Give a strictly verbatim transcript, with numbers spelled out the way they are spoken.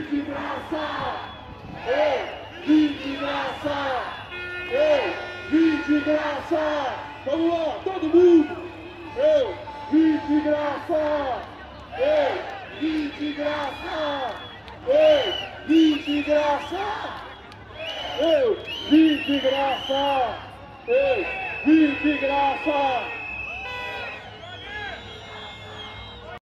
de graça! Eu vim de graça! Eu vim de graça! Vamos lá, todo mundo! Eu vim de graça! Eu vim de graça! Eu vim de graça! Eu vim de graça! Eu vim de graça!